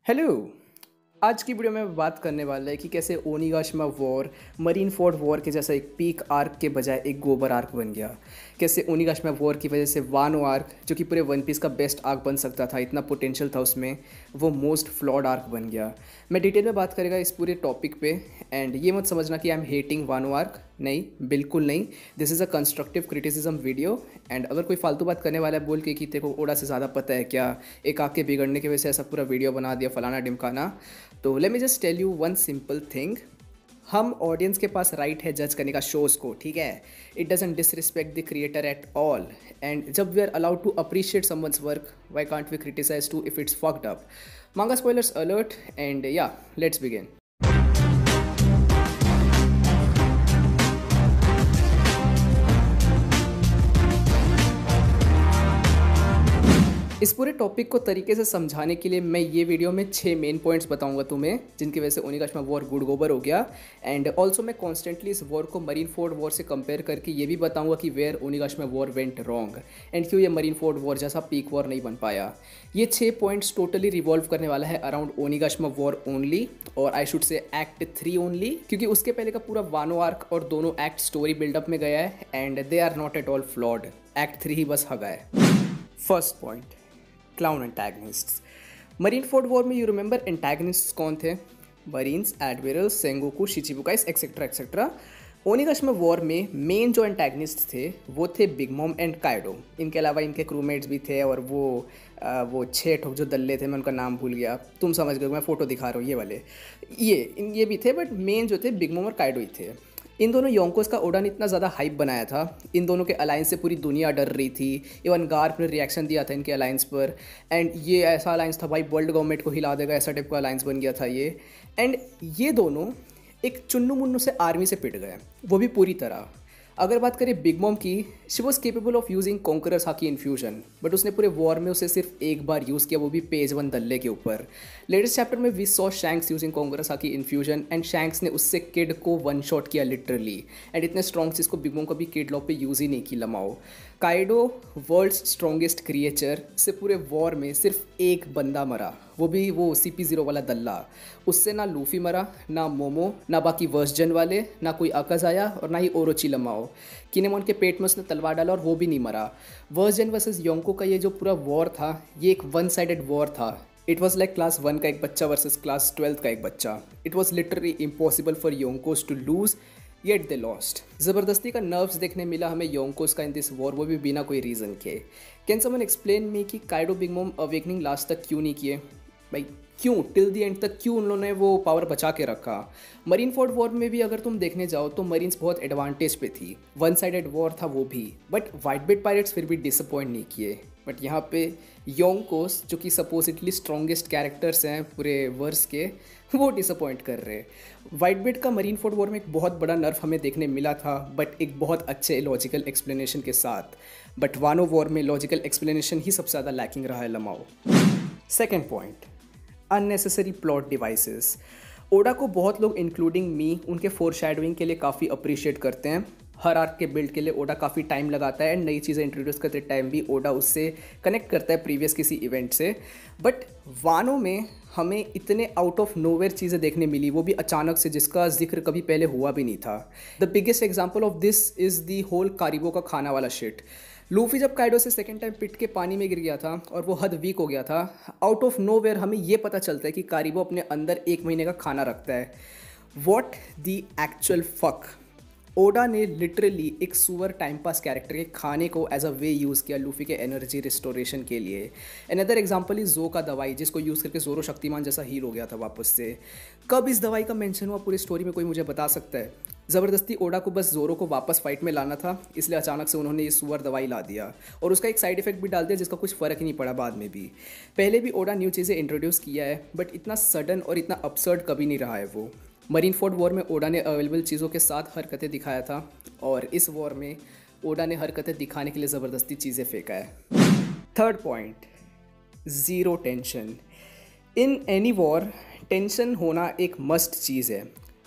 Hello. आज की video में बात करने वाला है कि कैसे Onigashima war Marineford war के जैसा एक पीक आर्क के बजाय एक गोबर आर्क बन गया। कैसे ओनिगाशिमा वॉर की वजह से वानो आर्क, जो कि पूरे वन पीस का बेस्ट आर्क बन सकता था, इतना पोटेंशियल था उसमें, वो मोस्ट फ्लॉड आर्क बन गया। मैं डिटेल में बात करेगा इस पूरे टॉपिक पे। एंड ये मत समझना कि I am hating Wano arc, नहीं, बिल्कुल नहीं। This is a constructive criticism video. एंड अगर कोई फालतू बात करने वाला है बोल के कि तेरे को ओडा से ज़्यादा पता है क्या, एक आग के बिगड़ने की वजह से ऐसा पूरा वीडियो बना दिया फलाना ढिमकाना, तो let me just tell you one simple thing. हम ऑडियंस के पास राइट है जज करने का शोज़ को, ठीक है। It doesn't disrespect the creator at all. And जब we are allowed to appreciate someone's work, why can't we criticize too if it's fucked up. Manga spoilers alert. And yeah, let's begin. इस पूरे topic को तरीके से समझाने के लिए मैं ये वीडियो में 6 मेन पॉइंट्स बताऊंगा तुम्हें, जिनकी वजह से ओनिगाशिमा वॉर गुड गोबर हो गया। एंड ऑल्सो मैं कॉन्स्टेंटली इस वॉर को मरीन फोर्ड वॉर से कंपेयर करके ये भी बताऊंगा कि where Onigashima war went wrong and क्यों ये मरीन फोर्ड वॉर जैसा पीक वॉर नहीं बन पाया। ये 6 पॉइंट्स टोटली रिवॉल्व करने वाला है अराउंड ओनिगाशिमा वॉर ओनली, और I should say act 3 only, क्योंकि उसके पहले का पूरा वानो आर्क और दोनों एक्ट स्टोरी बिल्डअप में गया है and they are not at all flawed. Act 3 ही बस हगा है। First point, clown antagonists. Marineford war में यू रिमेंबर एंटैगनिस्ट्स कौन थे? Marines, admiral, Sengoku, Shichibukais etcetera etcetera. Onigashima war में मेन जो एंटैगनिस्ट थे वो थे बिग मॉम एंड काइडो। इनके अलावा इनके क्रूमेट्स भी थे, और वो 6 ठोक जो दल्ले थे, मैं उनका नाम भूल गया, तुम समझ गए, मैं फोटो दिखा रहा हूँ ये वाले। ये भी थे, बट मेन जो थे बिग मॉम और काइडो ही थे। इन दोनों योंकोस का ओडा ने इतना ज़्यादा हाइप बनाया था, इन दोनों के अलायंस से पूरी दुनिया डर रही थी। इवन गार्प ने रिएक्शन दिया था इनके अलायंस पर। एंड ये ऐसा अलायंस था भाई, वर्ल्ड गवर्नमेंट को हिला देगा, ऐसा टाइप का अलायंस बन गया था ये। एंड ये दोनों एक चुन्नू मुन्नू से आर्मी से पिट गए, वो भी पूरी तरह। अगर बात करें बिग मॉम की, she was capable of using conqueror's haki infusion, but उसने पूरे वॉर में उसे सिर्फ एक बार यूज़ किया, वो भी पेज 1 दल्ले के ऊपर। लेटेस्ट चैप्टर में we saw Shanks using conqueror's haki infusion, and Shanks ने उससे किड को वन शॉट किया लिटरली। एंड इतने स्ट्रॉन्ग चीज़ को बिग मॉम कभी किड लॉ पे यूज़ ही नहीं की lmao. Kaido, world's strongest creature, से पूरे वॉर में सिर्फ एक बंदा मरा, वो भी वो CP0 वाला दल्ला। उससे ना लूफी मरा, ना मोमो, ना बाकी वर्सजन वाले, ना कोई अकज आया, और ना ही ओरोची लमाओ। किनेमोन के पेट में उसने तलवार डाला और वो भी नहीं मरा। वर्सजन वर्सेस योंको का ये जो पूरा वॉर था, ये एक वन साइडेड वॉर था। इट वॉज लाइक क्लास 1 का एक बच्चा वर्सेस क्लास 12 का एक बच्चा। It was literally impossible for Yonkos to lose, yet they lost. ज़बरदस्ती का नर्व्स देखने मिला हमें योंकोस का इन दिस वॉर, वो भी बिना कोई रीज़न के। कैन समवन एक्सप्लेन मी कि Kaido Big Mom awakening last तक क्यों नहीं किए? भाई क्यों टिल द एंड तक क्यों उन लोगों ने वो पावर बचा के रखा? मरीन फोर्ड वॉर में भी अगर तुम देखने जाओ तो मरीन्स बहुत एडवांटेज पे थी, वन साइडेड वॉर था वो भी, बट वाइट बेट पायरेट्स फिर भी डिसअपॉइंट नहीं किए। बट यहाँ पे योंकोस, जो कि सपोजिटली स्ट्रॉन्गेस्ट कैरेक्टर्स हैं पूरे वर्स के, वो डिसअपॉइंट कर रहे। वाइट बेट का मरीन फोर्ड वॉर में एक बहुत बड़ा नर्फ हमें देखने मिला था, बट एक बहुत अच्छे लॉजिकल एक्सप्लेनेशन के साथ। बट वानो वॉर में लॉजिकल एक्सप्लेनेशन ही सबसे ज़्यादा लैकिंग रहा है lmao. Second point, unnecessary plot devices. Oda को बहुत लोग इंक्लूडिंग मी उनके फोरशैडोइंग के लिए काफ़ी अप्रिशिएट करते हैं। हर आर्क के बिल्ड के लिए ओडा काफ़ी टाइम लगाता है, एंड नई चीज़ें इंट्रोड्यूस करते टाइम भी ओडा उससे कनेक्ट करता है प्रीवियस किसी इवेंट से। बट वानो में हमें इतने आउट ऑफ नोवेयर चीज़ें देखने मिली, वो भी अचानक से, जिसका जिक्र कभी पहले हुआ भी नहीं था। The biggest example of this is the whole Caribou का खाना वाला शिट। लूफी जब काइडो से सेकेंड टाइम पिट के पानी में गिर गया था और वो हद वीक हो गया था, आउट ऑफ नोवेयर हमें ये पता चलता है कि कारिबो अपने अंदर 1 महीने का खाना रखता है। What the actual fuck. Oda ने लिटरली एक सुअर टाइम पास कैरेक्टर के खाने को एज अ वे यूज़ किया लूफी के एनर्जी रिस्टोरेशन के लिए। अनदर एग्जांपल इज जो का दवाई, जिसको यूज़ करके जोरो शक्तिमान जैसा हील हो गया था वापस से। कब इस दवाई का मेंशन हुआ पूरी स्टोरी में, कोई मुझे बता सकता है? ज़बरदस्ती ओडा को बस जोरो को वापस फाइट में लाना था, इसलिए अचानक से उन्होंने ये सुअर दवाई ला दिया, और उसका एक साइड इफेक्ट भी डाल दिया जिसका कुछ फ़र्क ही नहीं पड़ा बाद में भी। पहले भी ओडा न्यू चीज़ें इंट्रोड्यूस किया है, बट इतना सडन और इतना अपसर्ड कभी नहीं रहा है वो। मरीन फोर्ड वॉर में ओडा ने अवेलेबल चीज़ों के साथ हरकतें दिखाया था, और इस वॉर में ओडा ने हरकतें दिखाने के लिए ज़बरदस्ती चीज़ें फेंका है। Third point, zero tension. In any war tension होना एक मस्ट चीज़ है।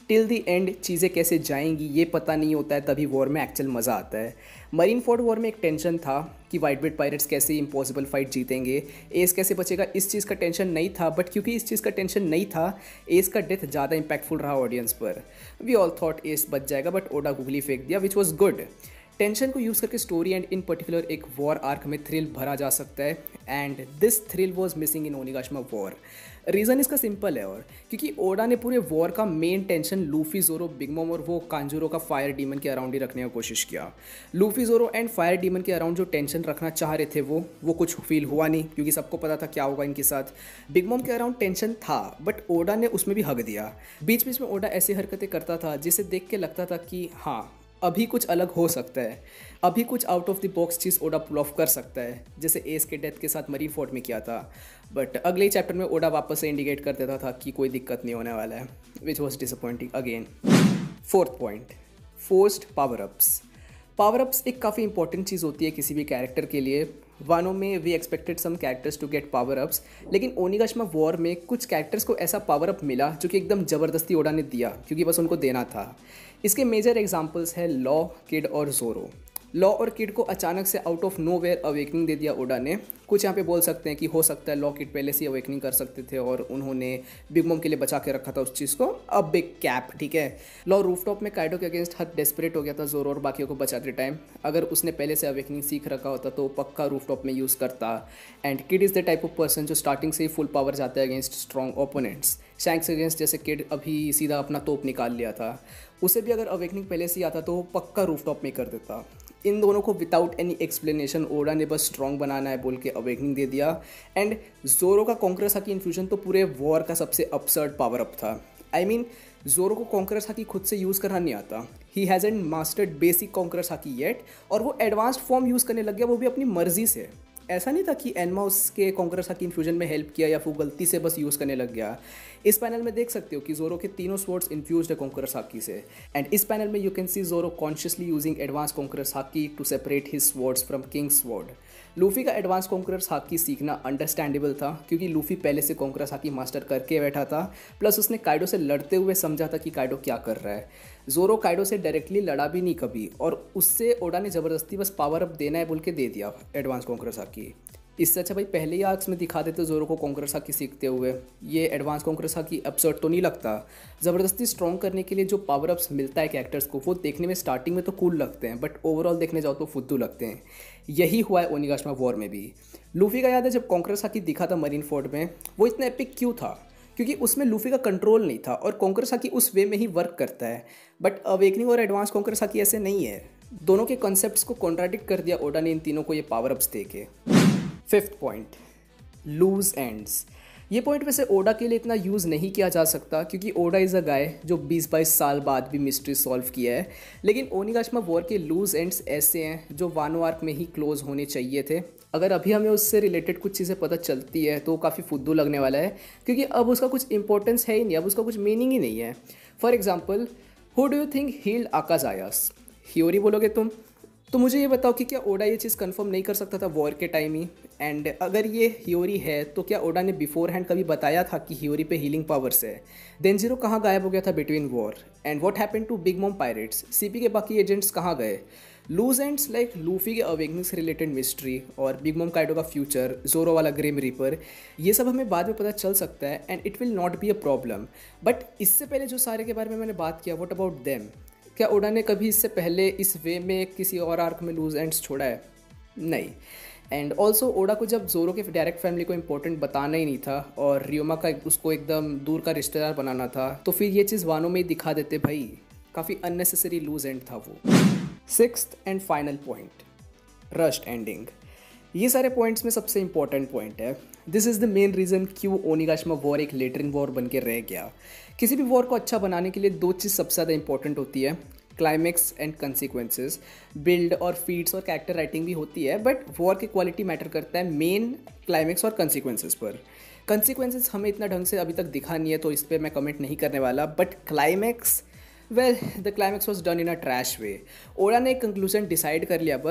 टिल द एंड चीज़ें कैसे जाएंगी ये पता नहीं होता है, तभी वॉर में एक्चुअल मज़ा आता है। मरीन फोर्ड वॉर में एक टेंशन था कि वाइट बिट पायरेट्स कैसे इम्पॉसिबल फाइट जीतेंगे, एस कैसे बचेगा, इस चीज़ का टेंशन नहीं था। बट क्योंकि इस चीज़ का टेंशन नहीं था, एस का डेथ ज़्यादा इंपैक्टफुल रहा ऑडियंस पर। वी ऑल थॉट एस बच जाएगा, बट ओडा गुगली फेंक दिया, विच वॉज गुड। टेंशन को यूज़ करके स्टोरी एंड इन पर्टिकुलर एक वॉर आर्क में थ्रिल भरा जा सकता है, and this thrill was missing in Onigashima war. Reason इसका सिंपल है, और क्योंकि ओडा ने पूरे वॉर का main tension Luffy, Zoro, Big Mom और वो कांजूरो का फायर डीमन के अराउंड ही रखने का कोशिश किया। Luffy, Zoro and fire demon के अराउंड जो टेंशन रखना चाह रहे थे वो कुछ फील हुआ नहीं, क्योंकि सबको पता था क्या होगा इनके साथ। बिग मॉम के अराउंड टेंशन था, बट ओडा ने उसमें भी हक दिया। बीच बीच में ओडा ऐसी हरकतें करता था जिसे देख के लगता था कि हाँ, अभी कुछ अलग हो सकता है, अभी कुछ आउट ऑफ द बॉक्स चीज़ ओडा पुल ऑफ कर सकता है, जैसे एस के डेथ के साथ मरीन फोर्ट में किया था। बट अगले चैप्टर में ओडा वापस से इंडिकेट कर देता था कि कोई दिक्कत नहीं होने वाला है, which was disappointing again. Fourth point, forced power ups. Power ups एक काफ़ी इंपॉर्टेंट चीज़ होती है किसी भी कैरेक्टर के लिए। वानो में we expected some characters to get power ups, लेकिन ओनिगाशिमा वॉर में कुछ कैरेक्टर्स को ऐसा पावर अप मिला जो कि एकदम ज़बरदस्ती ओडा ने दिया, क्योंकि बस उनको देना था। इसके मेजर एग्जांपल्स है लॉ, किड और जोरो। लॉ और किड को अचानक से out of nowhere awakening दे दिया ओडा ने। कुछ यहाँ पे बोल सकते हैं कि हो सकता है लॉ किड पहले से अवेकनिंग कर सकते थे और उन्होंने बिग मॉम के लिए बचा के रखा था उस चीज़ को। अब बिग कैप, ठीक है। लॉ रूफटॉप में काइडो के अगेंस्ट हद डेस्परेट हो गया था जोरो और बाकियों को बचाते टाइम। अगर उसने पहले से अवेकनिंग सीख रखा होता तो पक्का रूफटॉप में यूज़ करता। And Kid is the type of person जो स्टार्टिंग से ही फुल पावर जाता है against strong opponents. Shanks against जैसे किड अभी सीधा अपना तोप निकाल लिया था, उसे भी अगर अवेकनिंग पहले से ही आता तो पक्का रूफटॉप में कर देता। इन दोनों को विदाउट एनी एक्सप्लेनेशन ओडा ने बस स्ट्रॉन्ग बनाना है बोल के अवेकनिंग दे दिया। एंड जोरो का कॉन्करस हाकी इन्फ्यूजन तो पूरे वॉर का सबसे अपसर्ड पावर अप था। आई मीन जोरो को कॉन्करस हाकी खुद से यूज़ करना नहीं आता। He hasn't mastered basic conqueror's haki yet, और वो एडवांस्ड फॉर्म यूज़ करने लग गया, वो भी अपनी मर्जी से। ऐसा नहीं था कि एनमा उसके कॉन्करस हाकी इन्फ्यूजन में हेल्प किया या फिर गलती से बस यूज़ करने लग गया। इस पैनल में देख सकते हो कि जोरो के तीनों स्वॉर्ड्स इन्फ्यूज्ड है कॉन्करस हाकी से। एंड इस पैनल में you can see Zoro consciously using advance conqueror's haki to separate his swords from king's sword. Luffy का एडवांस कॉन्करस हाकी सीखना अंडरस्टैंडेबल था, क्योंकि लूफी पहले से कॉन्करस हाकी मास्टर करके बैठा था। प्लस उसने काइडो से लड़ते हुए समझा था कि काइडो क्या कर रहा है। जोरो काइडो से डायरेक्टली लड़ा भी नहीं कभी, और उससे ओडा ने ज़बरदस्ती बस पावर अप देना है बोल के दे दिया एडवांस कॉन्करस हाकी। इससे अच्छा भाई पहले ही आर्क्स में दिखा देते जोरो को कॉन्करस हाकी सीखते हुए। ये एडवांस कॉन्करस हाकी अपसर्ड तो नहीं लगता। ज़बरदस्ती स्ट्रॉन्ग करने के लिए जो पावर अप्स मिलता है कैरेक्टर्स को, वो देखने में स्टार्टिंग में तो कूल लगते हैं, बट ओवरऑल देखने जाओ तो फुद्दू लगते हैं। यही हुआ है ओनिगाशिमा वॉर में भी। लूफी का याद है जब कॉन्करस हाकी दिखा था मरीन फोर्ड में, वो इतना एपिक क्यों था? क्योंकि उसमें लूफी का कंट्रोल नहीं था, और कॉन्करस हाकी उस वे में ही वर्क करता है। बट अवेकनिंग और एडवांस कॉन्करस हाकी ऐसे नहीं है। दोनों के कॉन्सेप्ट्स को कॉन्ट्राडिक्ट कर दिया ओडा ने इन तीनों को ये पावर अप्स दे के। Fifth point, loose ends. ये पॉइंट वैसे ओडा के लिए इतना यूज़ नहीं किया जा सकता, क्योंकि ओडा इज़ अ गाय जो 20-22 साल बाद भी मिस्ट्री सॉल्व किया है। लेकिन ओनिगाशिमा वॉर के लूज एंड्स ऐसे हैं जो वानो आर्क में ही क्लोज होने चाहिए थे। अगर अभी हमें उससे रिलेटेड कुछ चीज़ें पता चलती है तो काफ़ी फुद्दू लगने वाला है, क्योंकि अब उसका कुछ इंपॉर्टेंस है ही नहीं, अब उसका कुछ मीनिंग ही नहीं है। For example, who do you think healed Akazayas? Hiyori बोलोगे तुम? तो मुझे ये बताओ कि क्या ओडा ये चीज़ कंफर्म नहीं कर सकता था वॉर के टाइम ही? एंड अगर ये हियोरी है तो क्या ओडा ने बिफोर हैंड कभी बताया था कि हियोरी पे हीलिंग पावर्स है? देनजीरो कहाँ गायब हो गया था between war? And what happened to Big Mom pirates? CP के बाकी एजेंट्स कहाँ गए? लूज एंड्स लाइक लूफी के अवेकनिंग से रिलेटेड मिस्ट्री और बिग मॉम काइडो का फ्यूचर, जोरो वाला ग्रिम रीपर, ये सब हमें बाद में पता चल सकता है, and it will not be a problem. But इससे पहले जो सारे के बारे में मैंने बात किया, व्हाट अबाउट देम? क्या ओडा ने कभी इससे पहले इस वे में किसी और आर्क में लूज एंड्स छोड़ा है? नहीं। एंड ऑल्सो ओडा को जब जोरो के डायरेक्ट फैमिली को इंपॉर्टेंट बताना ही नहीं था और रियोमा का उसको एकदम दूर का रिश्तेदार बनाना था, तो फिर ये चीज़ वानो में ही दिखा देते भाई। काफ़ी अननेसेसरी लूज एंड था वो। Sixth and final point, rushed ending. ये सारे पॉइंट्स में सबसे इंपॉर्टेंट पॉइंट है। This is the main reason क्यों ओनिगाशिमा वॉर एक लेटरिन वॉर बन के रह गया। किसी भी वॉर को अच्छा बनाने के लिए दो चीज़ सबसे ज़्यादा इंपॉर्टेंट होती है, क्लाइमेक्स एंड कंसिक्वेंसेस। बिल्ड और फीड्स और कैरेक्टर राइटिंग भी होती है, बट वॉर की क्वालिटी मैटर करता है मेन क्लाइमेक्स और कंसिक्वेंसेस पर। कंसिक्वेंसेस हमें इतना ढंग से अभी तक दिखा नहीं है तो इस पर मैं कमेंट नहीं करने वाला, but climax, well the climax was done in a trash way. Oda ने एक कंक्लूजन डिसाइड कर लिया बस,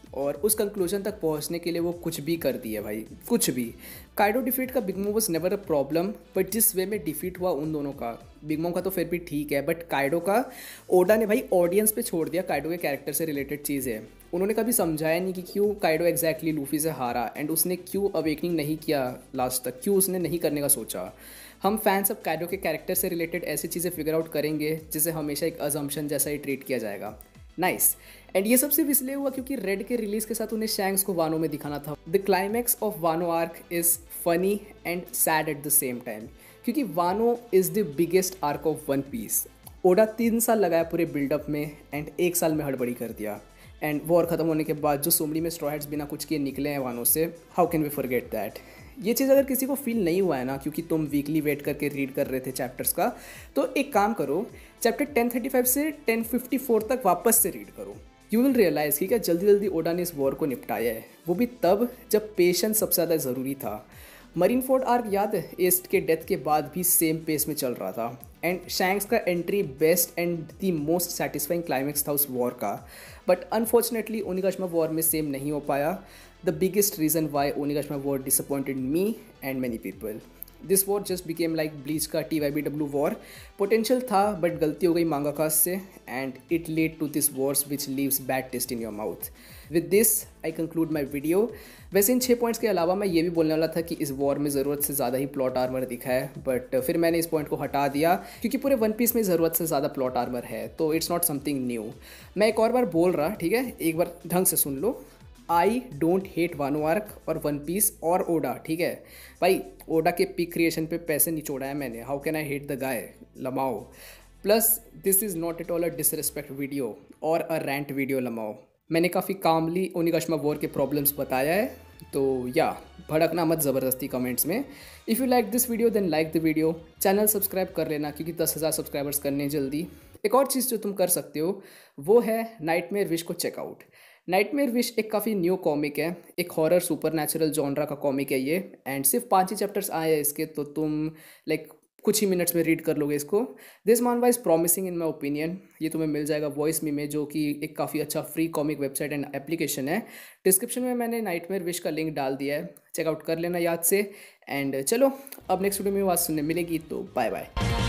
और उस कंक्लूजन तक पहुंचने के लिए वो कुछ भी कर दिया भाई, कुछ भी। काइडो डिफीट का Big Mom was never a problem, but जिस वे में डिफीट हुआ उन दोनों का, बिग मॉम का तो फिर भी ठीक है, बट काइडो का ओडा ने भाई ऑडियंस पे छोड़ दिया काइडो के कैरेक्टर से रिलेटेड चीज़ें। उन्होंने कभी समझाया नहीं कि क्यों काइडो एग्जैक्टली लूफी से हारा, एंड उसने क्यों अवेकनिंग नहीं किया लास्ट तक, क्यों उसने नहीं करने का सोचा। हम फैंस अब काइडो के कैरेक्टर से रिलेटेड ऐसी चीज़ें फिगर आउट करेंगे जिसे हमेशा एक अजम्पशन जैसा ही ट्रीट किया जाएगा। नाइस। एंड ये सब सिर्फ इसलिए हुआ क्योंकि रेड के रिलीज के साथ उन्हें शैंक्स को वानो में दिखाना था। The climax of Wano arc is funny and sad at the same time, क्योंकि Wano is the biggest arc of One Piece. Oda 3 साल लगाया पूरे बिल्डअप में एंड 1 साल में हड़बड़ी कर दिया। एंड वॉर खत्म होने के बाद जो सुमड़ी में स्ट्रॉ हेड्स बिना कुछ किए निकले हैं वानो से, how can we forget that. ये चीज़ अगर किसी को फील नहीं हुआ है ना, क्योंकि तुम वीकली वेट करके रीड कर रहे थे चैप्टर्स का, तो एक काम करो, चैप्टर 1035 से 1054 तक वापस से रीड करो। यू विल रियलाइज़ कि क्या जल्दी जल्दी ओडा ने इस वॉर को निपटाया है, वो भी तब जब पेशेंस सबसे ज़्यादा ज़रूरी था। मरीन फोर्ड आर्क याद है, एस्ट के डेथ के बाद भी सेम पेस में चल रहा था, एंड शैंक्स का entry best and the most satisfying climax था उस वॉर का। बट अनफॉर्चुनेटली ओनिगाशिमा वॉर में सेम नहीं हो पाया। The biggest reason why Onigashima war disappointed me and many people. This war just became like Bleach का TYBW war. Potential था but गलती हो गई मांगाकास से, and it lead to this wars which leaves bad taste in your mouth. With this I conclude my video. वैसे इन 6 points के अलावा मैं ये भी बोलने वाला था कि इस वॉर में ज़रूरत से ज़्यादा ही प्लॉट आर्मर दिखा है, बट फिर मैंने इस पॉइंट को हटा दिया क्योंकि पूरे वन पीस में ज़रूरत से ज़्यादा प्लॉट आर्मर है, तो इट्स नॉट समथिंग न्यू। मैं एक और बार बोल रहा, ठीक है, एक बार ढंग से सुन लो। I don't hate Wano arc और वन पीस और ओडा, ठीक है भाई। ओडा के पिक क्रिएशन पे पैसे निचोड़ा है मैंने, how can I hate the guy lmao. Plus this is not at all a disrespect video और अ रैंट वीडियो लमाओ। मैंने काफ़ी कामली ओनिगाशिमा वॉर के प्रॉब्लम्स बताया है, तो या भड़कना मत ज़बरदस्ती कमेंट्स में। If you like this video then like the video, channel subscribe कर लेना क्योंकि 10,000 सब्सक्राइबर्स करने जल्दी। एक और चीज़ जो तुम कर सकते हो वो है नाइटमेयर विश को चेकआउट। नाइटमेयर विश एक काफ़ी न्यू कॉमिक है, एक हॉरर सुपरनैचुरल जॉनरा का कॉमिक है ये, एंड सिर्फ 5 ही चैप्टर्स आए हैं इसके, तो तुम लाइक कुछ ही मिनट्स में रीड कर लोगे इसको। This manhwa is promising in my opinion. ये तुम्हें मिल जाएगा वॉइस मी में, जो कि एक काफ़ी अच्छा free comic website and application है। डिस्क्रिप्शन में मैंने नाइटमेयर विश का लिंक डाल दिया है, चेकआउट कर लेना याद से। एंड चलो अब नेक्स्ट वीडियो में आवाज़ सुनने मिलेगी, तो बाय बाय।